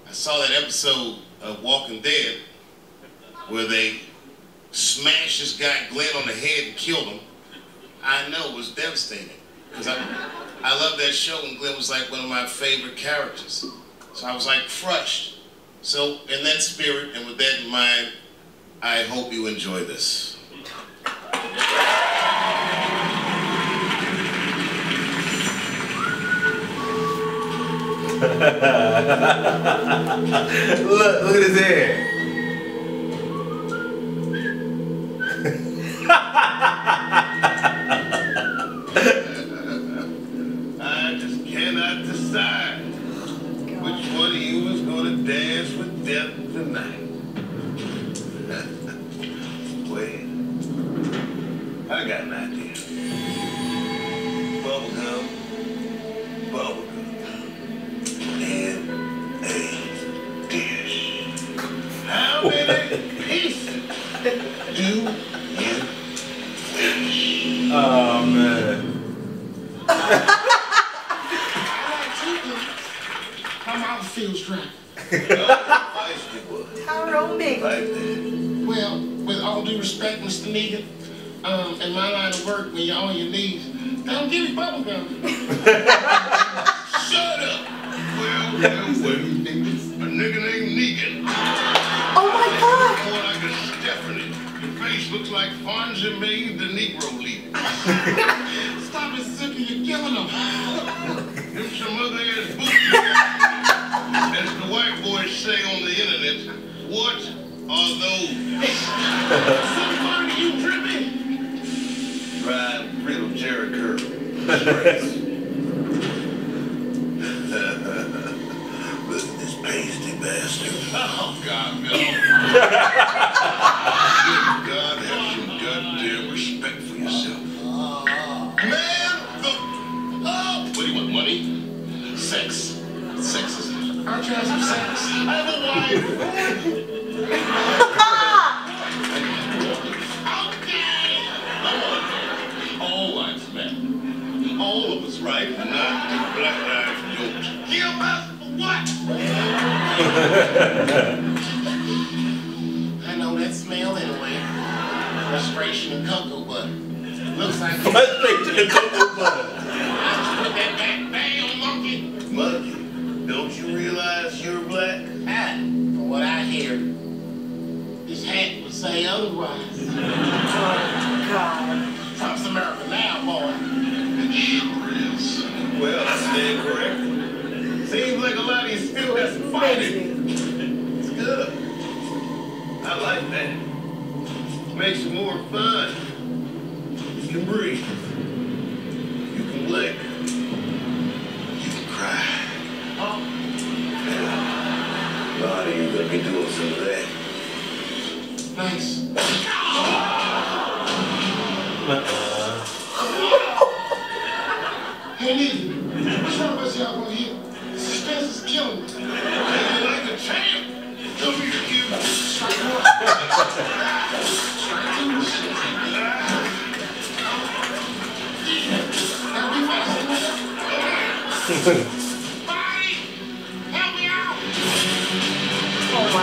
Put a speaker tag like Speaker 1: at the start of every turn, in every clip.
Speaker 1: I saw that episode of Walking Dead where they smashed this guy Glenn on the head and killed him. I know it was devastating because I love that show, and Glenn was like one of my favorite characters. So I was like crushed. So in that spirit and with that in mind, I hope you enjoy this.
Speaker 2: Look at his hair.
Speaker 1: I just cannot decide which one of you is going to dance with death tonight. Wait, I got an idea. Bubblegum, bubblegum, and a dish. How many pieces do you wish?
Speaker 2: Oh man.
Speaker 3: My mouth feels dry.
Speaker 4: How romantic.
Speaker 1: Like that.
Speaker 3: Well, with all due respect, Mr. Negan, in my line of work, when you're on your knees, don't give me bubble gum.
Speaker 1: Shut up! Well, a nigga named Negan.
Speaker 4: Oh my God.
Speaker 1: More like a Stephanie. Your face looks like Fonzie made the Negro leader.
Speaker 3: Stop it, Zippy, you're killing them.
Speaker 1: Them some other ass boots. As the white boys say on the internet, what are those?
Speaker 3: Somebody, you tripping?
Speaker 1: Right, riddle Jerry Curl. Look at this pasty bastard. Oh, God, no. God, have some goddamn respect for yourself. Man, what do you want, money? Sex. Sex is...
Speaker 3: Aren't you having some sex?
Speaker 1: I have a wife. Okay. All lives matter. All of us, right? Not the black lives don't. Kill us for what?
Speaker 3: I know that smell anyway. Frustration and cocoa butter. Looks like...
Speaker 2: Frustration and cocoa butter.
Speaker 3: Put that back bang, monkey.
Speaker 1: Monkey, don't you realize you're black?
Speaker 3: From what I hear, this hat would say otherwise.
Speaker 4: Oh God.
Speaker 3: Trump's America now, boy.
Speaker 1: It sure is. Well, I stand corrected. Seems like a lot of you still got some fight in it. It's good. I like that. Makes it more fun. You can breathe. You can lick. You can cry. A lot of you gonna be doing some of that.
Speaker 3: Nice. Hey, Negan, what's wrong with y'all going here? Suspense is killing me.
Speaker 1: Ain't like a champ. Come here, kid.
Speaker 3: Strike one. Strike two. Gotta be faster. Body, help me out.
Speaker 4: Oh my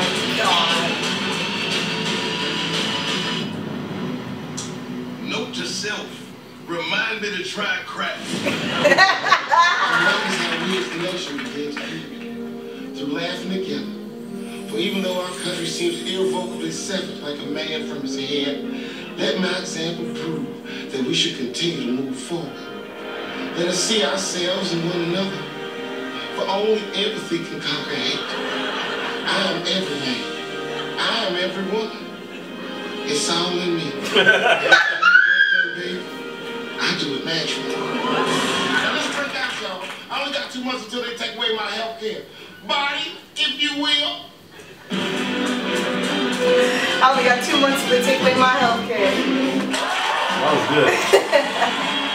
Speaker 4: God.
Speaker 1: Note to self. Remind me to try crack.
Speaker 3: Notice how we as the nation begins to through laughing together. For even though our country seems irrevocably severed like a man from his head, let my example prove that we should continue to move forward. Let us see ourselves and one another, for only empathy can conquer hate. I am everything. I am everyone. It's all in me. Baby, I do it naturally. Now let's break out, y'all. I only got 2 months until they take away my health care. Body, if you will.
Speaker 4: I only got 2 months to take away my health care.
Speaker 2: That was good.